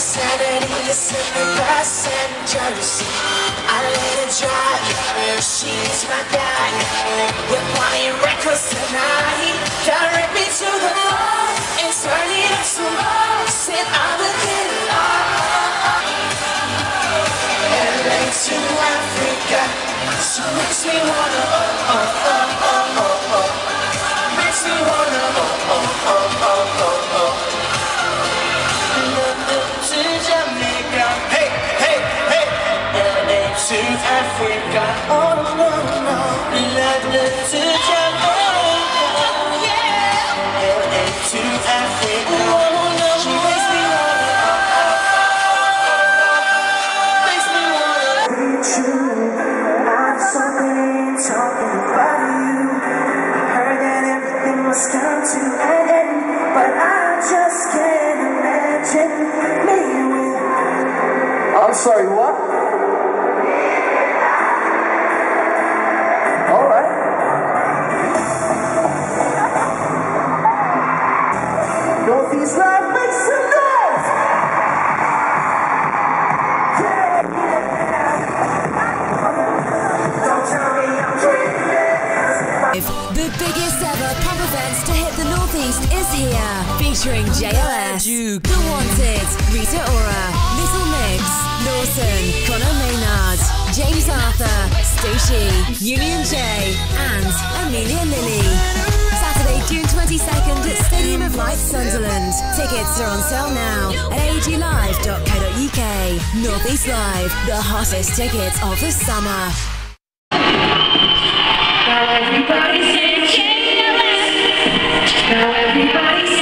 sanity is in the passenger seat. I let her drive, she's my guide. We're playing records tonight. Direct me to the floor and turn it up some more. Said I will get it all. LA to Africa, she makes me wanna makes me wanna London to Jamaica, hey, hey, hey. LA to Africa, oh no, no. London to Jamaica, yeah. LA to Africa, oh no. She makes me something talking about you. Heard that everything must come to an end, but I just can't imagine me with. I'm sorry, what? All right. Northeast Live, make some noise! The biggest ever pub events to hit the Northeast is here, featuring JLS, The Wanted, Rita Ora, Little Mix, Lawson, Conor Maynard, James Arthur, Stussy, Union J, and Amelia Lilly. Saturday, June 22nd at Stadium of Light, Sunderland. Tickets are on sale now at aglive.co.uk. Northeast Live, the hottest tickets of the summer. Now everybody say JLS. Now everybody say